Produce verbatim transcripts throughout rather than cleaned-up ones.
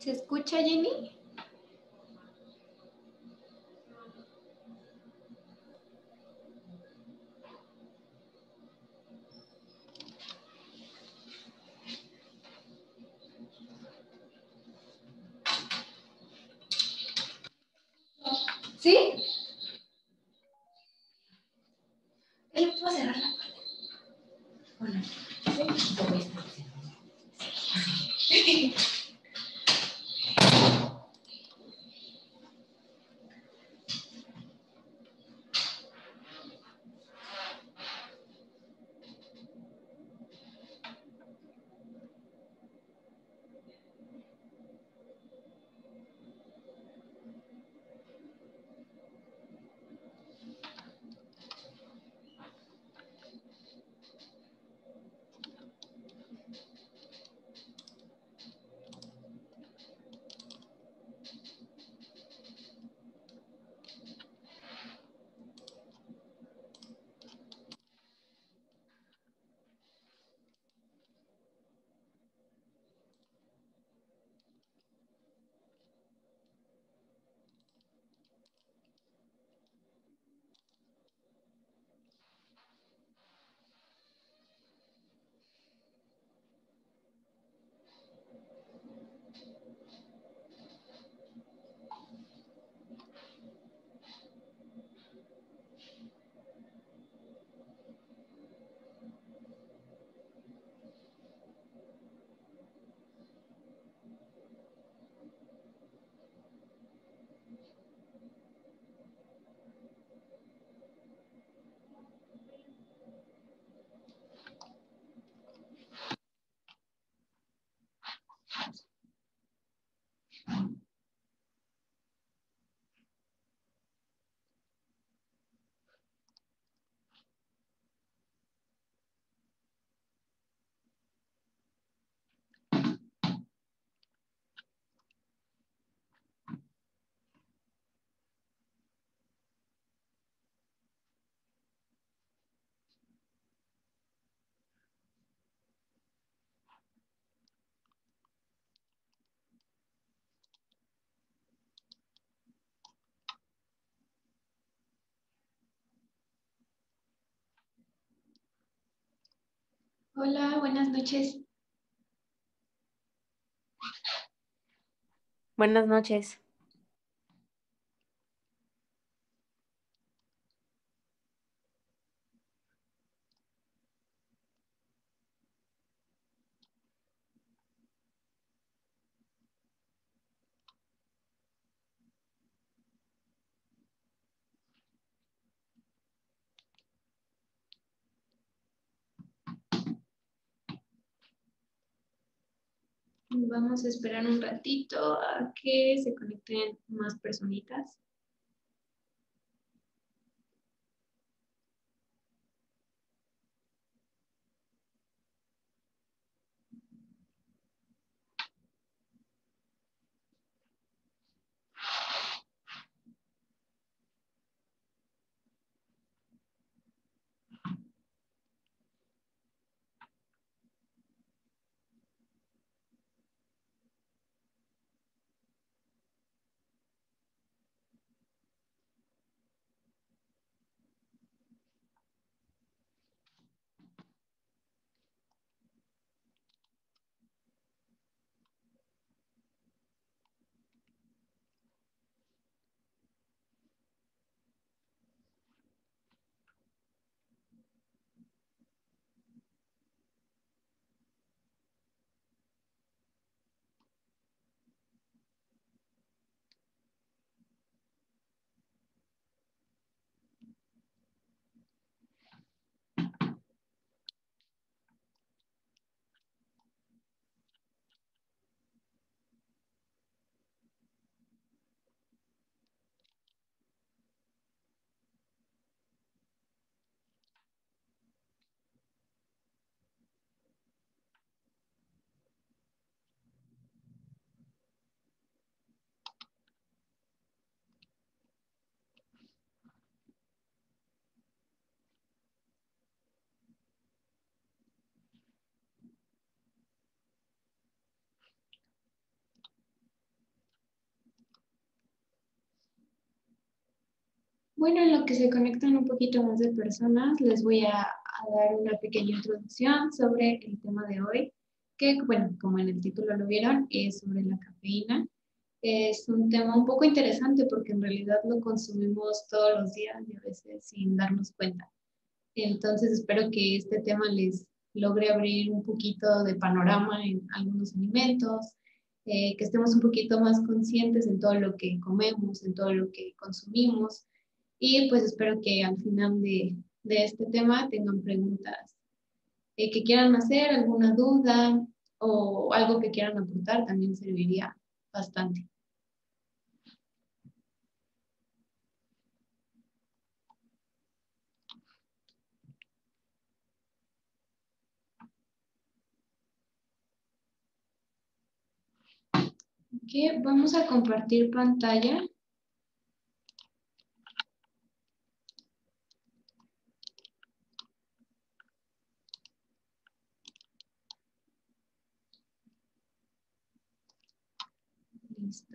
¿Se escucha, Jenny? ¿Sí? Él puedo cerrar la puerta. Bueno, sí, lo voy a estar haciendo. Hola, buenas noches. Buenas noches. Vamos a esperar un ratito a que se conecten más personitas. Bueno, en lo que se conectan un poquito más de personas, les voy a, a dar una pequeña introducción sobre el tema de hoy, que, bueno, como en el título lo vieron, es sobre la cafeína. Es un tema un poco interesante porque en realidad lo consumimos todos los días y a veces sin darnos cuenta. Entonces espero que este tema les logre abrir un poquito de panorama en algunos alimentos, eh, que estemos un poquito más conscientes en todo lo que comemos, en todo lo que consumimos. Y pues espero que al final de, de este tema tengan preguntas eh, que quieran hacer, alguna duda o algo que quieran aportar, también serviría bastante. Ok, vamos a compartir pantalla. Listo.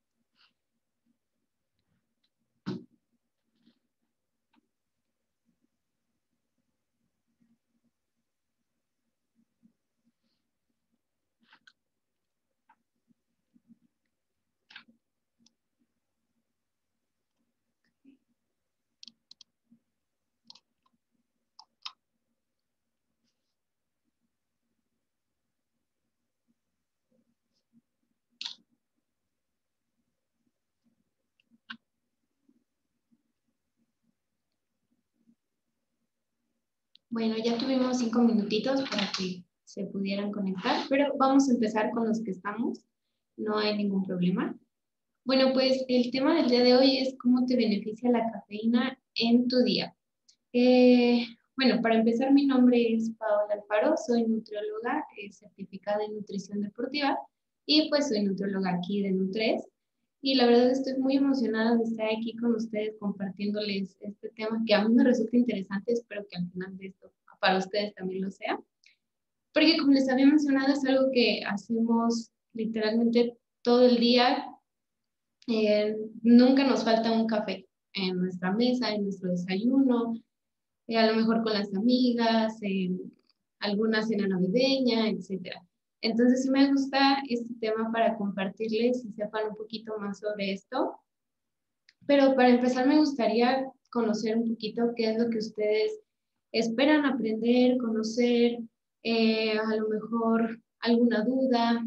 Bueno, ya tuvimos cinco minutitos para que se pudieran conectar, pero vamos a empezar con los que estamos. No hay ningún problema. Bueno, pues el tema del día de hoy es cómo te beneficia la cafeína en tu día. Eh, bueno, para empezar, mi nombre es Paola Alfaro, soy nutrióloga eh, certificada en nutrición deportiva y pues soy nutrióloga aquí de Nutres. Y la verdad estoy muy emocionada de estar aquí con ustedes compartiéndoles este tema que a mí me resulta interesante, espero que al final de esto para ustedes también lo sea. Porque como les había mencionado, es algo que hacemos literalmente todo el día. Eh, nunca nos falta un café en nuestra mesa, en nuestro desayuno, eh, a lo mejor con las amigas, en alguna cena navideña, etcétera. Entonces sí me gusta este tema para compartirles y sepan un poquito más sobre esto. Pero para empezar me gustaría conocer un poquito qué es lo que ustedes esperan aprender, conocer, eh, a lo mejor alguna duda.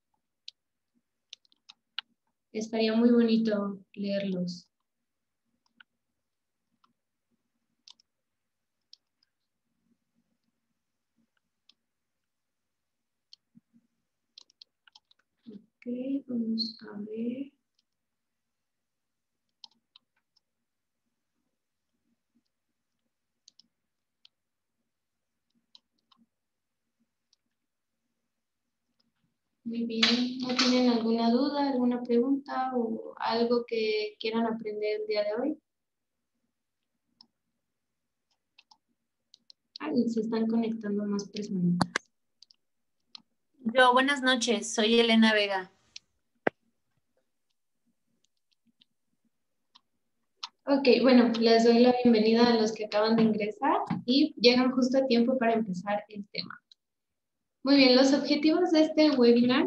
Estaría muy bonito leerlos. Ok, vamos a ver. Muy bien. ¿No tienen alguna duda, alguna pregunta o algo que quieran aprender el día de hoy? Ah, y se están conectando más personas. Yo, buenas noches, soy Elena Vega. Ok, bueno, les doy la bienvenida a los que acaban de ingresar y llegan justo a tiempo para empezar el tema. Muy bien, los objetivos de este webinar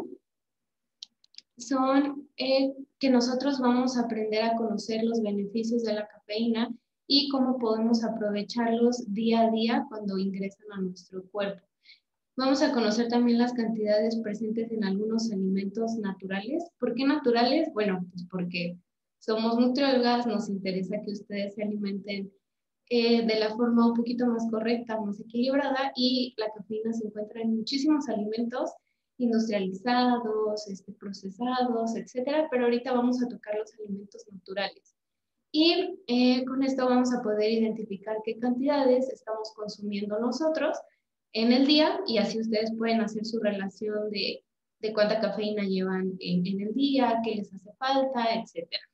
son eh, que nosotros vamos a aprender a conocer los beneficios de la cafeína y cómo podemos aprovecharlos día a día cuando ingresan a nuestro cuerpo. Vamos a conocer también las cantidades presentes en algunos alimentos naturales. ¿Por qué naturales? Bueno, pues porque somos nutriólogas, nos interesa que ustedes se alimenten eh, de la forma un poquito más correcta, más equilibrada, y la cafeína se encuentra en muchísimos alimentos industrializados, este, procesados, etcétera, pero ahorita vamos a tocar los alimentos naturales. Y eh, con esto vamos a poder identificar qué cantidades estamos consumiendo nosotros en el día y así ustedes pueden hacer su relación de, de cuánta cafeína llevan en, en el día, qué les hace falta, etcétera.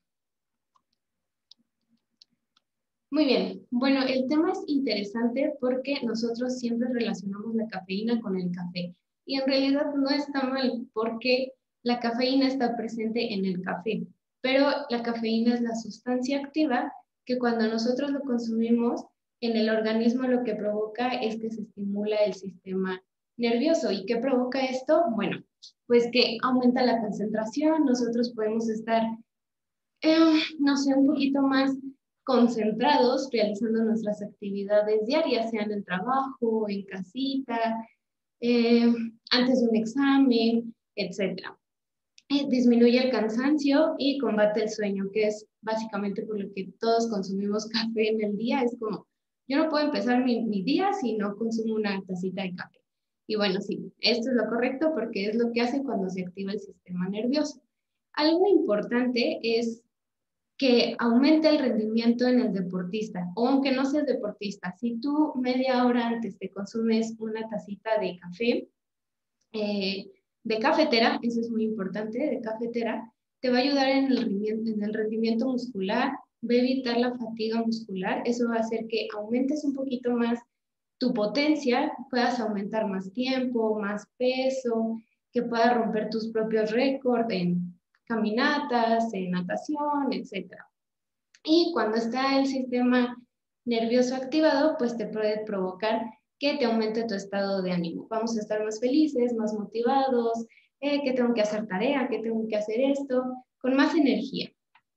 Muy bien, bueno, el tema es interesante porque nosotros siempre relacionamos la cafeína con el café y en realidad no está mal porque la cafeína está presente en el café, pero la cafeína es la sustancia activa que cuando nosotros lo consumimos, en el organismo lo que provoca es que se estimula el sistema nervioso. ¿Y qué provoca esto? Bueno, pues que aumenta la concentración, nosotros podemos estar, eh, no sé, un poquito más concentrados realizando nuestras actividades diarias, sea en el trabajo, en casita, eh, antes de un examen, etcétera. Eh, disminuye el cansancio y combate el sueño, que es básicamente por lo que todos consumimos café en el día. Es como, yo no puedo empezar mi, mi día si no consumo una tacita de café. Y bueno, sí, esto es lo correcto porque es lo que hace cuando se activa el sistema nervioso. Algo importante es que aumente el rendimiento en el deportista, o aunque no seas deportista, si tú media hora antes te consumes una tacita de café, eh, de cafetera, eso es muy importante, de cafetera, te va a ayudar en el rendimiento, en el rendimiento muscular, va a evitar la fatiga muscular, eso va a hacer que aumentes un poquito más tu potencia, puedas aumentar más tiempo, más peso, que puedas romper tus propios récords en caminatas, en natación, etcétera. Y cuando está el sistema nervioso activado, pues te puede provocar que te aumente tu estado de ánimo. Vamos a estar más felices, más motivados, eh, que tengo que hacer tarea, que tengo que hacer esto, con más energía.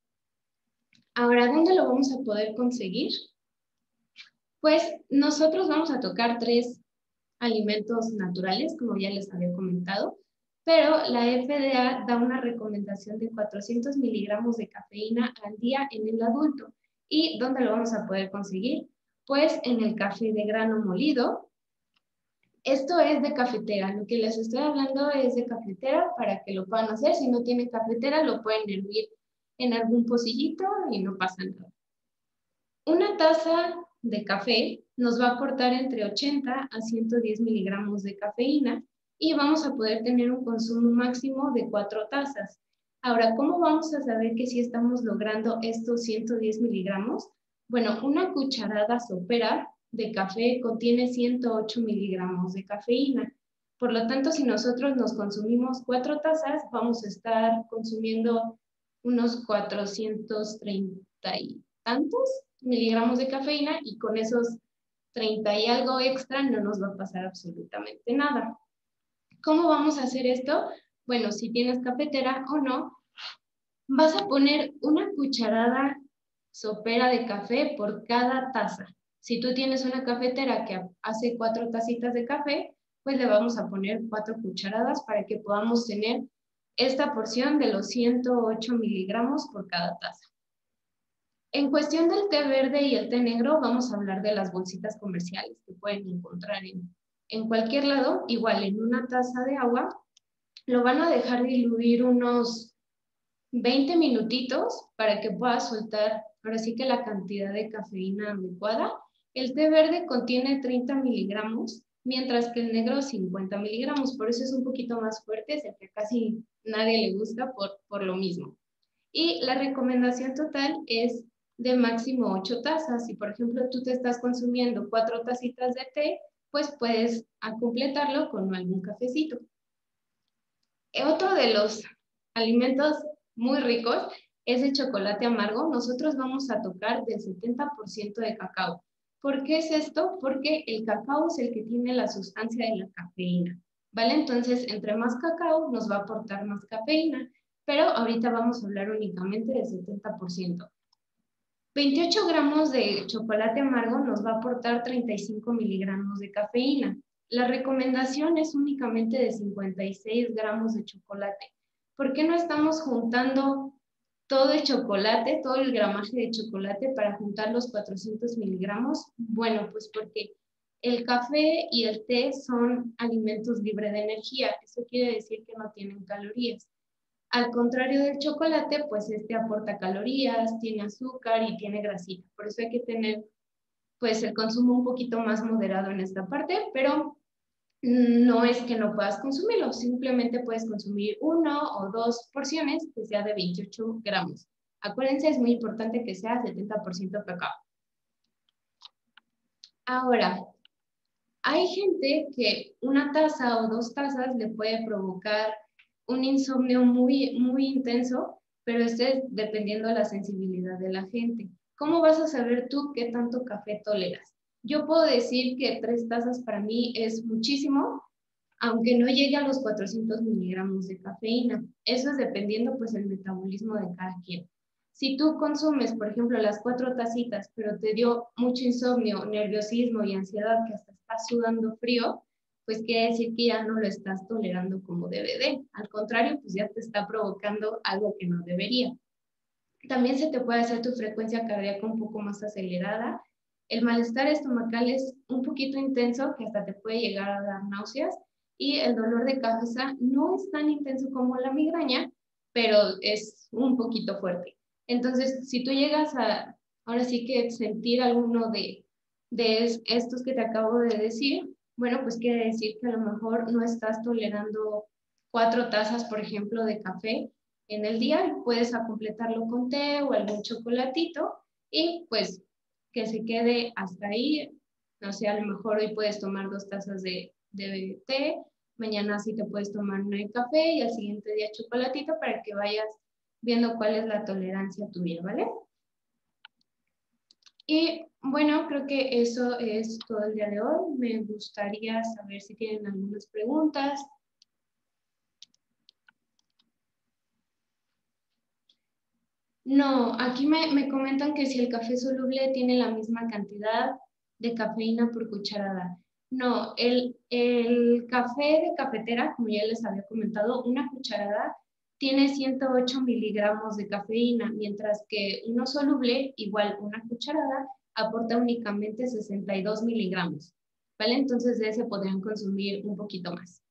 Ahora, ¿dónde lo vamos a poder conseguir? Pues nosotros vamos a tocar tres alimentos naturales, como ya les había comentado, pero la F D A da una recomendación de cuatrocientos miligramos de cafeína al día en el adulto. ¿Y dónde lo vamos a poder conseguir? Pues en el café de grano molido. Esto es de cafetera, lo que les estoy hablando es de cafetera para que lo puedan hacer. Si no tienen cafetera, lo pueden hervir en algún pocillito y no pasa nada. Una taza de café nos va a aportar entre ochenta a ciento diez miligramos de cafeína y vamos a poder tener un consumo máximo de cuatro tazas. Ahora, ¿cómo vamos a saber que sí estamos logrando estos ciento diez miligramos? Bueno, una cucharada sopera de café contiene ciento ocho miligramos de cafeína. Por lo tanto, si nosotros nos consumimos cuatro tazas, vamos a estar consumiendo unos cuatrocientos treinta y tantos miligramos de cafeína y con esos treinta y algo extra no nos va a pasar absolutamente nada. ¿Cómo vamos a hacer esto? Bueno, si tienes cafetera o no, vas a poner una cucharada sopera de café por cada taza. Si tú tienes una cafetera que hace cuatro tacitas de café, pues le vamos a poner cuatro cucharadas para que podamos tener esta porción de los ciento ocho miligramos por cada taza. En cuestión del té verde y el té negro, vamos a hablar de las bolsitas comerciales que pueden encontrar en, en cualquier lado, igual en una taza de agua. Lo van a dejar diluir unos veinte minutitos para que pueda soltar, ahora sí que la cantidad de cafeína adecuada. El té verde contiene treinta miligramos, mientras que el negro cincuenta miligramos, por eso es un poquito más fuerte, es el que casi nadie le gusta por, por lo mismo. Y la recomendación total es de máximo ocho tazas. Si, por ejemplo, tú te estás consumiendo cuatro tacitas de té, pues puedes completarlo con algún cafecito. Otro de los alimentos muy ricos es el chocolate amargo. Nosotros vamos a tocar del setenta por ciento de cacao. ¿Por qué es esto? Porque el cacao es el que tiene la sustancia de la cafeína, ¿vale? Entonces, entre más cacao nos va a aportar más cafeína, pero ahorita vamos a hablar únicamente del setenta por ciento. veintiocho gramos de chocolate amargo nos va a aportar treinta y cinco miligramos de cafeína. La recomendación es únicamente de cincuenta y seis gramos de chocolate. ¿Por qué no estamos juntando todo el chocolate, todo el gramaje de chocolate para juntar los cuatrocientos miligramos? Bueno, pues porque el café y el té son alimentos libres de energía. Eso quiere decir que no tienen calorías. Al contrario del chocolate, pues este aporta calorías, tiene azúcar y tiene grasita. Por eso hay que tener pues el consumo un poquito más moderado en esta parte, pero no es que no puedas consumirlo, simplemente puedes consumir una o dos porciones que sea de veintiocho gramos. Acuérdense, es muy importante que sea setenta por ciento cacao. Ahora, hay gente que una taza o dos tazas le puede provocar un insomnio muy, muy intenso, pero esto es dependiendo de la sensibilidad de la gente. ¿cómo vas a saber tú qué tanto café toleras? Yo puedo decir que tres tazas para mí es muchísimo, aunque no llegue a los cuatrocientos miligramos de cafeína. Eso es dependiendo pues el metabolismo de cada quien. Si tú consumes, por ejemplo, las cuatro tacitas, pero te dio mucho insomnio, nerviosismo y ansiedad, que hasta estás sudando frío, pues quiere decir que ya no lo estás tolerando como debe de. Al contrario, pues ya te está provocando algo que no debería. También se te puede hacer tu frecuencia cardíaca un poco más acelerada. El malestar estomacal es un poquito intenso, que hasta te puede llegar a dar náuseas. Y el dolor de cabeza no es tan intenso como la migraña, pero es un poquito fuerte. Entonces, si tú llegas a, ahora sí que sentir alguno de, de estos que te acabo de decir, bueno, pues quiere decir que a lo mejor no estás tolerando cuatro tazas, por ejemplo, de café en el día, puedes completarlo con té o algún chocolatito y pues que se quede hasta ahí. No sé, a lo mejor hoy puedes tomar dos tazas de, de té, mañana sí te puedes tomar una de café y al siguiente día chocolatito para que vayas viendo cuál es la tolerancia tuya, ¿vale? Y bueno, creo que eso es todo el día de hoy. Me gustaría saber si tienen algunas preguntas. No, aquí me, me comentan que si el café soluble tiene la misma cantidad de cafeína por cucharada. No, el, el café de cafetera, como ya les había comentado, una cucharada tiene ciento ocho miligramos de cafeína, mientras que uno soluble, igual una cucharada, aporta únicamente sesenta y dos miligramos, ¿vale? Entonces de ese podrían consumir un poquito más.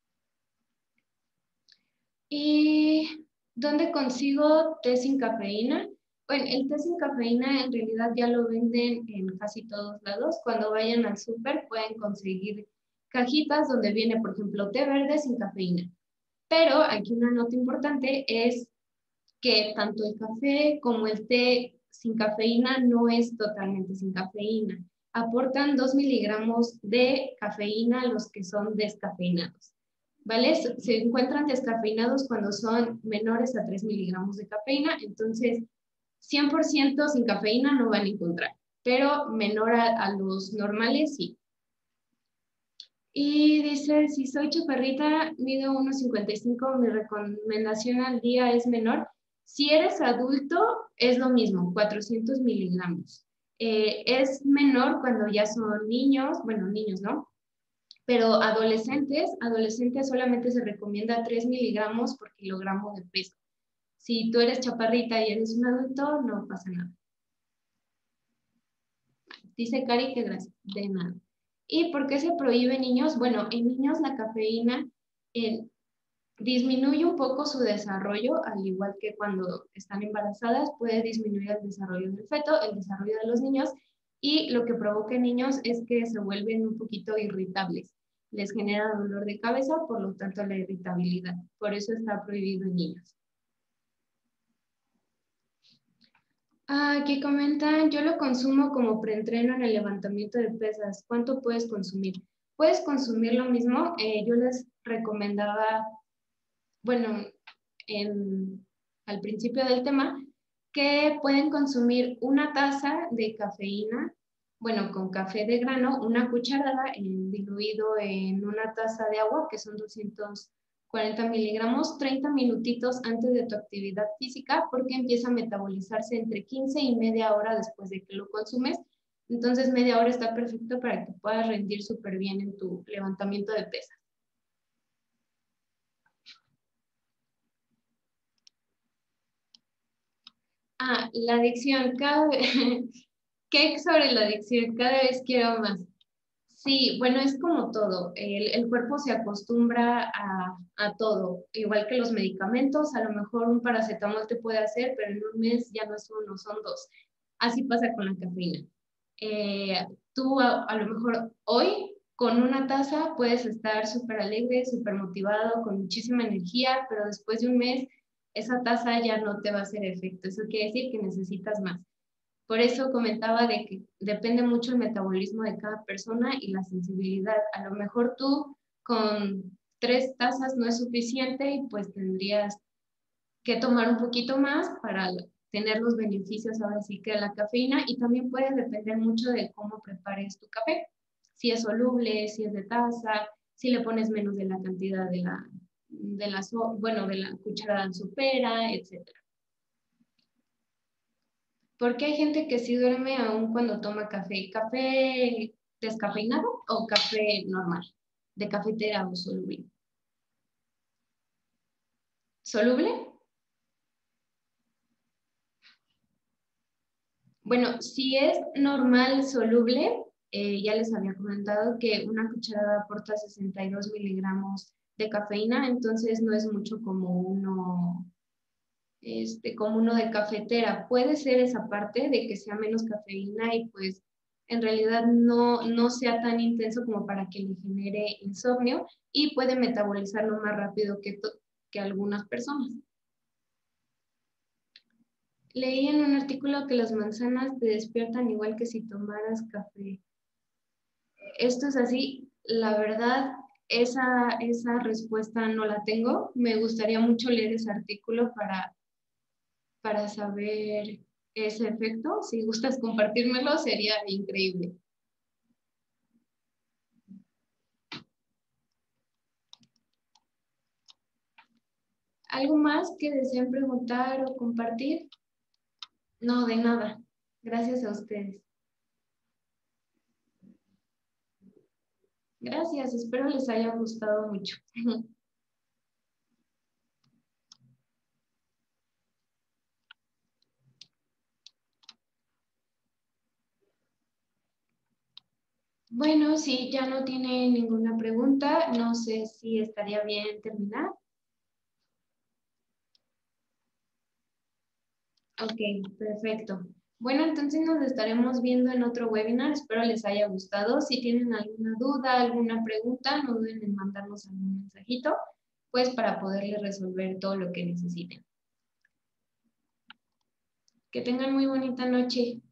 ¿Y dónde consigo té sin cafeína? Bueno, el té sin cafeína en realidad ya lo venden en casi todos lados. Cuando vayan al súper pueden conseguir cajitas donde viene, por ejemplo, té verde sin cafeína. Pero aquí una nota importante es que tanto el café como el té sin cafeína no es totalmente sin cafeína. Aportan dos miligramos de cafeína a los que son descafeinados. ¿Vale? Se encuentran descafeinados cuando son menores a tres miligramos de cafeína, entonces cien por ciento sin cafeína no van a encontrar, pero menor a, a los normales sí. Y dice, si soy chaparrita, mido uno cincuenta y cinco, mi recomendación al día es menor. Si eres adulto, es lo mismo, cuatrocientos miligramos. Eh, es menor cuando ya son niños, bueno, niños, ¿no? Pero adolescentes, adolescentes solamente se recomienda tres miligramos por kilogramo de peso. Si tú eres chaparrita y eres un adulto, no pasa nada. Dice Cari que gracias, de nada. ¿Y por qué se prohíbe en niños? Bueno, en niños la cafeína eh, disminuye un poco su desarrollo, al igual que cuando están embarazadas, puede disminuir el desarrollo del feto, el desarrollo de los niños, y lo que provoca en niños es que se vuelven un poquito irritables. Les genera dolor de cabeza, por lo tanto la irritabilidad. Por eso está prohibido en niños. Ah, aquí comentan, yo lo consumo como preentreno en el levantamiento de pesas. ¿Cuánto puedes consumir? Puedes consumir lo mismo. Eh, yo les recomendaba, bueno, en, al principio del tema, que pueden consumir una taza de cafeína, bueno, con café de grano, una cucharada en, diluido en una taza de agua, que son doscientos cuarenta miligramos, treinta minutitos antes de tu actividad física, porque empieza a metabolizarse entre quince y media hora después de que lo consumes. Entonces, media hora está perfecto para que puedas rendir súper bien en tu levantamiento de pesas. Ah, la adicción, cada vez, ¿qué sobre la adicción? Cada vez quiero más. Sí, bueno, es como todo. El, el cuerpo se acostumbra a, a todo, igual que los medicamentos. A lo mejor un paracetamol te puede hacer, pero en un mes ya no es uno, son dos. Así pasa con la cafeína. Eh, tú a, a lo mejor hoy con una taza puedes estar súper alegre, súper motivado, con muchísima energía, pero después de un mes esa taza ya no te va a hacer efecto. Eso quiere decir que necesitas más. Por eso comentaba de que depende mucho el metabolismo de cada persona y la sensibilidad. A lo mejor tú con tres tazas no es suficiente y pues tendrías que tomar un poquito más para tener los beneficios ahora sí que de la cafeína, y también puede depender mucho de cómo prepares tu café. Si es soluble, si es de taza, si le pones menos de la cantidad de la, de la, bueno, de la cucharada sopera, etcétera. Porque hay gente que sí duerme aún cuando toma café. ¿Café descafeinado o café normal? De cafetera o soluble. ¿Soluble? Bueno, si es normal soluble, eh, ya les había comentado que una cucharada aporta sesenta y dos miligramos de cafeína, entonces no es mucho como uno, este, como uno de cafetera. Puede ser esa parte de que sea menos cafeína y pues en realidad no, no sea tan intenso como para que le genere insomnio, y puede metabolizarlo más rápido que, que algunas personas. Leí en un artículo que las manzanas te despiertan igual que si tomaras café. Esto es así, la verdad, esa, esa respuesta no la tengo. Me gustaría mucho leer ese artículo para, para saber ese efecto. Si gustas compartírmelo, sería increíble. ¿Algo más que deseen preguntar o compartir? No, de nada. Gracias a ustedes. Gracias, espero les haya gustado mucho. Bueno, si ya no tiene ninguna pregunta, no sé si estaría bien terminar. Ok, perfecto. Bueno, entonces nos estaremos viendo en otro webinar. Espero les haya gustado. Si tienen alguna duda, alguna pregunta, no duden en mandarnos algún mensajito, pues para poderles resolver todo lo que necesiten. Que tengan muy bonita noche.